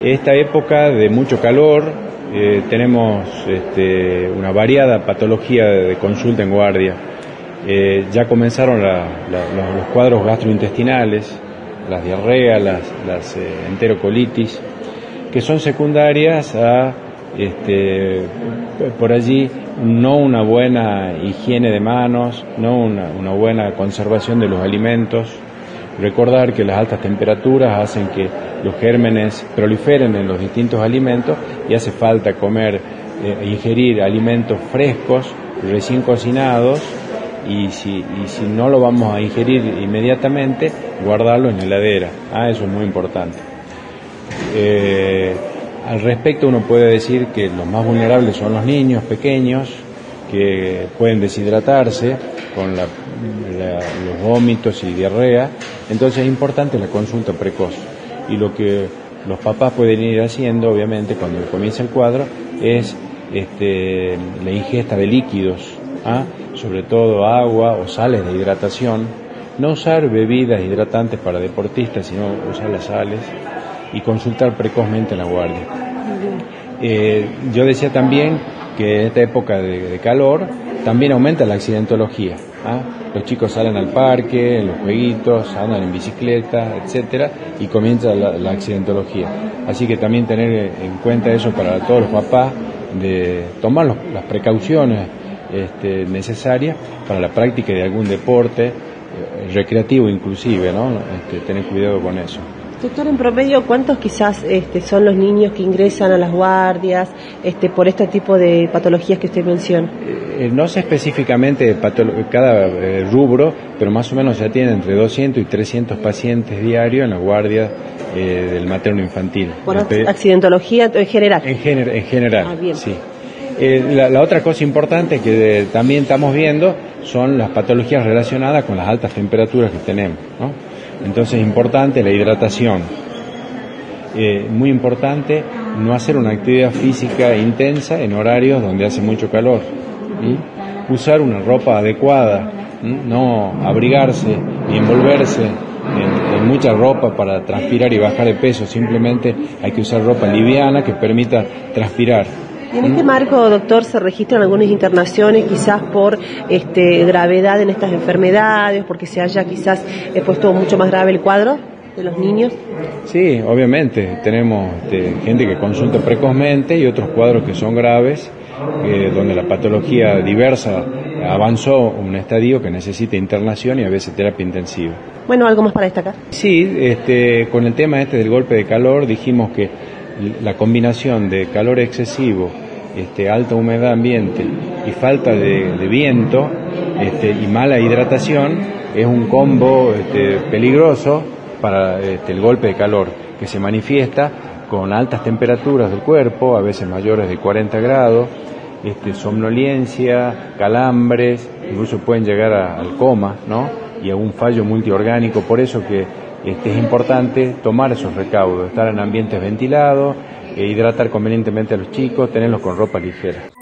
Esta época de mucho calor, tenemos una variada patología de consulta en guardia. Ya comenzaron los cuadros gastrointestinales, las diarreas, las enterocolitis, que son secundarias a por allí no una buena higiene de manos, no una buena conservación de los alimentos. Recordar que las altas temperaturas hacen que los gérmenes proliferen en los distintos alimentos y hace falta ingerir alimentos frescos, recién cocinados, y si no lo vamos a ingerir inmediatamente, guardarlo en la heladera. Eso es muy importante. Al respecto, uno puede decir que los más vulnerables son los niños pequeños, que pueden deshidratarse con los vómitos y diarrea. Entonces es importante la consulta precoz, y lo que los papás pueden ir haciendo, obviamente, cuando comienza el cuadro, es la ingesta de líquidos, sobre todo agua o sales de hidratación. No usar bebidas hidratantes para deportistas, sino usar las sales, y consultar precozmente en la guardia. Yo decía también que en esta época de calor también aumenta la accidentología. Los chicos salen al parque, en los jueguitos, andan en bicicleta, etcétera, y comienza la accidentología. Así que también tener en cuenta eso para todos los papás, de tomar las precauciones necesarias para la práctica de algún deporte recreativo inclusive, ¿no? Tener cuidado con eso. Doctor, en promedio, ¿cuántos quizás son los niños que ingresan a las guardias por este tipo de patologías que usted menciona? No sé específicamente cada rubro, pero más o menos ya tiene entre 200 y 300 pacientes diarios en la guardia del materno infantil. ¿Por accidentología en general? En general, bien. Sí. La otra cosa importante que también estamos viendo son las patologías relacionadas con las altas temperaturas que tenemos, ¿no? Entonces es importante la hidratación. Muy importante no hacer una actividad física intensa en horarios donde hace mucho calor. Usar una ropa adecuada, no abrigarse ni envolverse en mucha ropa para transpirar y bajar de peso. Simplemente hay que usar ropa liviana que permita transpirar. ¿Y en este marco, doctor, se registran algunas internaciones quizás por gravedad en estas enfermedades, porque se haya quizás puesto mucho más grave el cuadro de los niños? Sí, obviamente. Tenemos gente que consulta precozmente y otros cuadros que son graves, donde la patología diversa avanzó un estadio que necesita internación y a veces terapia intensiva. Bueno, ¿algo más para destacar? Sí, con el tema del golpe de calor dijimos que la combinación de calor excesivo, alta humedad ambiente y falta de viento y mala hidratación es un combo peligroso para el golpe de calor, que se manifiesta con altas temperaturas del cuerpo, a veces mayores de 40 grados, somnolencia, calambres, incluso pueden llegar al coma, ¿no? Y a un fallo multiorgánico. Por eso que es importante tomar esos recaudos, estar en ambientes ventilados, hidratar convenientemente a los chicos, tenerlos con ropa ligera.